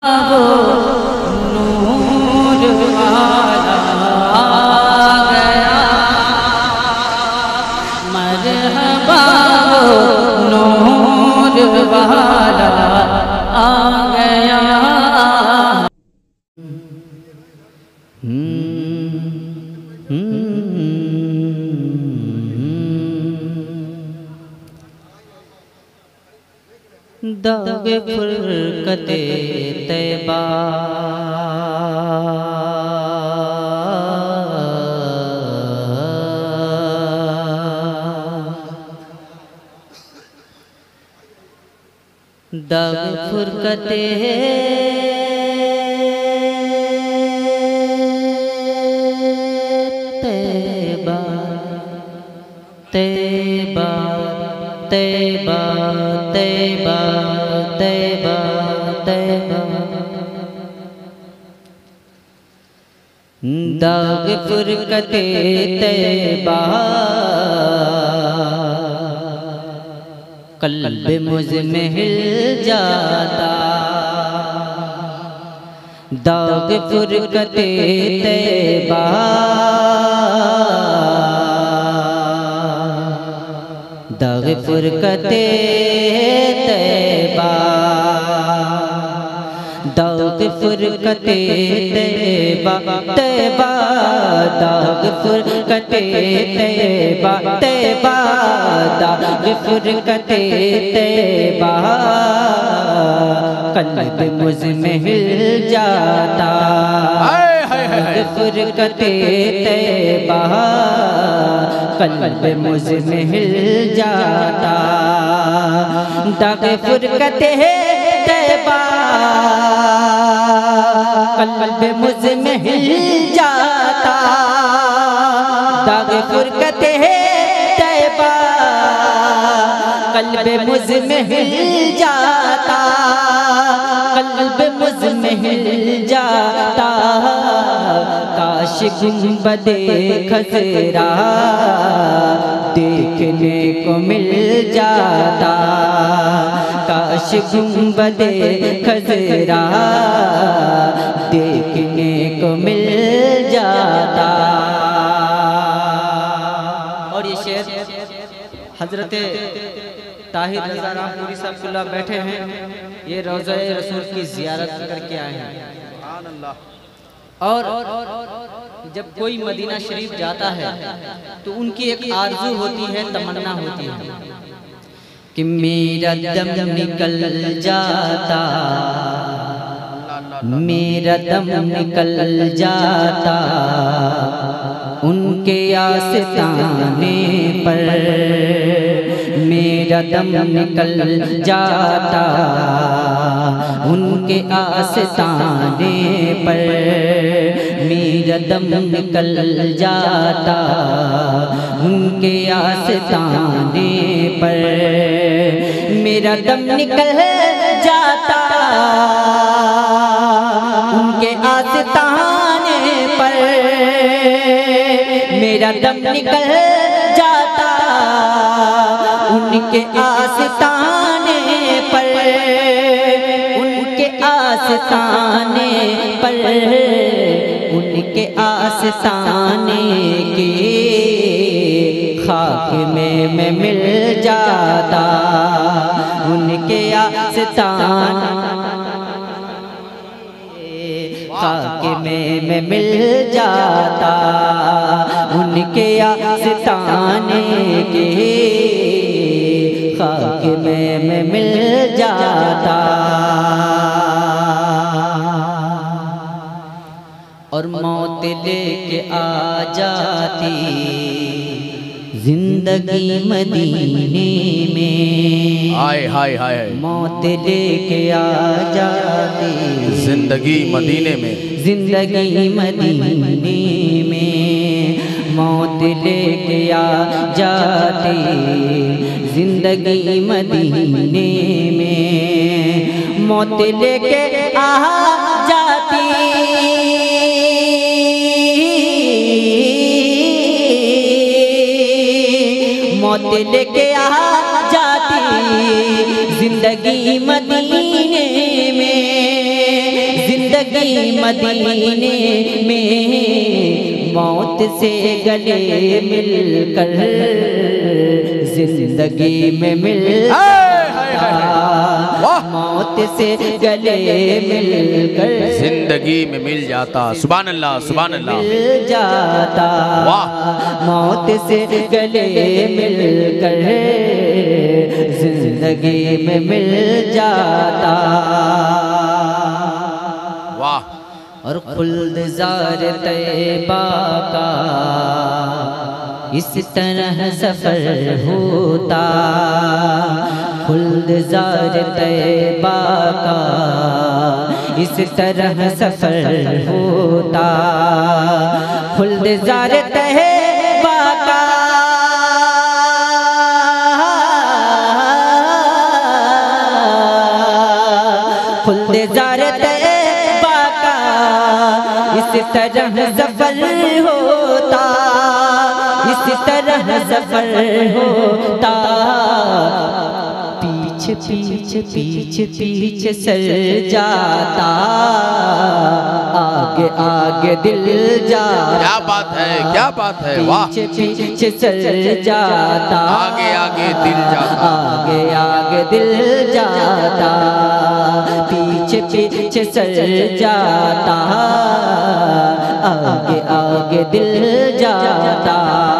वो नूर वाला आ गया, मरहबा वो नूर वाला आ गया। दावे फुरकते तैबा दावे फुरकते तैबा तैबा तैबा तैबा तैबा तैबा दाग फुरकते तैबा कल्ब मुझ में हिल जाता। दाग फुरकते तैबा दाग फुरकते तैबा दाग फुरकते तैबा तैबा दाग फुरकते तैबा तैबा दाग फुरकते तैबा कल्ब मुझ में हिल जाता। दाग फुरकते तैबा कल्ब मुझ में हिल जाता। दाग फुरकते तैबा कल्ब मुझ में हिल जाता। दाग फुरकते तैबा कल्ब मुझ में हिल जाता। कल्ब मुझ में हिल जाता। काश गुंबदे खजरा देखने को मिल जाता। काश गुंबदे खजरा देखने को मिल जाता। और ये शेर हजरत ताहिर रज़ा रामपुरी साहब बैठे हैं, ये रोज़ा रसूल की ज़ियारत करके आए हैं। और जब कोई मदीना शरीफ जाता है तो उनकी एक आरज़ू होती है, तमन्ना होती है कि मेरा दम निकल जाता, मेरा दम निकल जाता उनके आस्ताने पर। मेरा दम निकल जाता उनके आस्ताने पर। मेरा दम निकल जाता उनके आस्ताने पर। मेरा दम निकल जाता उनके आस्ताने पर। मेरा दम निकल जाता उनके आस्ताने पर। उनके आस्ताने पर। उनके आस्ताने के खाक में मैं मिल जाता। उनके आस्ताने खाक में मैं मिल जाता। उनके आस्ताने के खाक में मैं मिल जाता। और मौत लेके आ जाती जिंदगी मदीने में। हाय हाय हाय। मौत लेके आ जाती जिंदगी मदीने में। जिंदगी मदीने में। मौत लेके आ जाती जिंदगी मदीने में। मौत लेके आ जाती मौत लेके आ जाती जिंदगी मदीने में। जिंदगी मदीने में मौत से गले मिलकर जिंदगी में मिल मौत से गले मिलकर जिंदगी में मिल जाता। सुभान अल्लाह, सुभान अल्लाह। मिल जाता, वाह। मौत से गले मिलकर जिंदगी में मिल जाता। वाह। और खुल्द ज़ार तैबा का इस तरह सफर होता, खुल्द ज़ार तैबा का इस तरह सफर होता, खुल्द ज़ार तैबा का खुल्द ज़ार तैबा का इस तरह सफर होता, इस तरह सफर होता। पीछे पीछे पीछे पीछे सर जाता, आगे आगे दिल जाता। क्या बात है, क्या बात है, वाह। पीछे पीछे सर जाता, आगे आगे दिल जाता, आगे आगे दिल जाता। पीछे पीछे सर जाता, आगे आगे दिल जाता।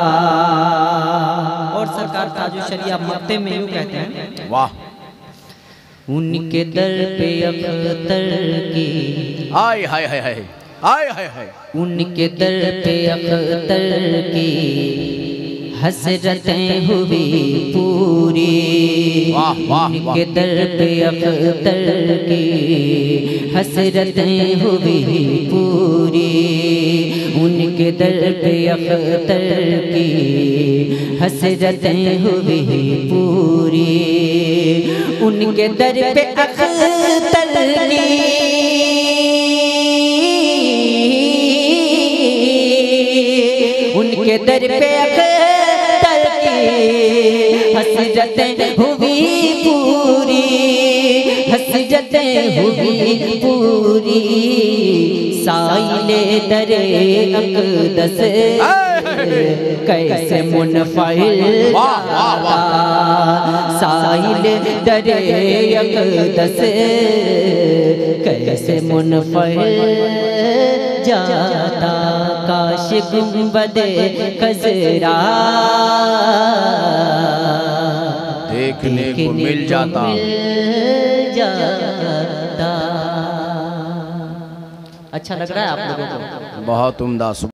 और सरकार ताजु शरिया मक्ते में यूँ कहते हैं, वाह। उनके दर पे अख्तर की हाय हाय हाय हाय हाय हाय हाय, उनके दर पे अख्तर की हसरतें हुई पूरी। वाह वाह। उनके दर पे अख्तर की हसरतें हुई पूरी, उनके दर पे अख्तर की हसरतें हुई पूरी, उनके दर पे अख्तर की उनके दर पे अख्तर की हसरतें हुई पूरी, हसरतें हुई पूरी। साइले दरे अक़दस कैसे मुनफ़िल जाता, साइले दरे अक़दस कैसे मुनफ़िल जाता। काश गुंबदे खज़रा देखने को मिल जाता। अच्छा लग रहा है आप लोगों को? बहुत उम्दा।